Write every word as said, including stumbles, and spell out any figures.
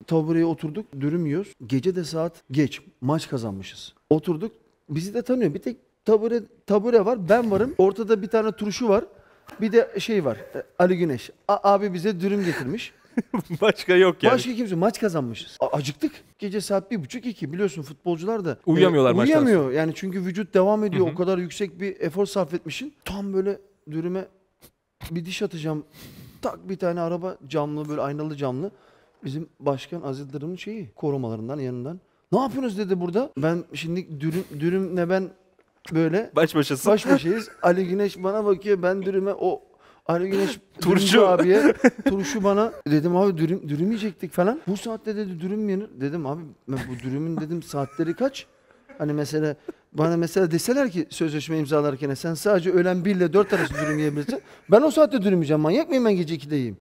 tabureye oturduk, dürüm yiyoruz. Gece de saat geç, maç kazanmışız. Oturduk, bizi de tanıyor. Bir tek tabure, tabure var, ben varım. Ortada bir tane turşu var. Bir de şey var, Ali Güneş. A- abi bize dürüm getirmiş. Başka yok yani. Başka kimse, maç kazanmışız. A- acıktık. Gece saat bir buçuk iki, biliyorsun futbolcular da Uyuyamıyorlar maçtan uyuyamıyor. Yani çünkü vücut devam ediyor. Hı hı. O kadar yüksek bir efor sarf etmişsin. Tam böyle dürüme bir diş atacağım. Tak, bir tane araba, camlı, böyle aynalı camlı. Bizim başkan Aziz Yıldırım'ın şeyi, korumalarından, yanından. Ne yapıyorsunuz dedi burada. Ben şimdi dürüm, dürümle ben böyle Baş başasın. baş başayız. Ali Güneş bana bakıyor, ben dürüme, o Ali Güneş Turşu. dürümcü abiye, turşu bana. Dedim abi dürüm, dürüm yiyecektik falan. Bu saatte dedi dürüm mi yenir? Dedim abi ben bu dürümün dedim saatleri kaç? Hani mesela bana mesela deseler ki sözleşme imzalarken sen sadece öğlen bir ile dört arası dürüm yiyebilirsin. Ben o saatte dürüm yiyeceğim. Manyak mıyım ben gece ikide yiyeyim?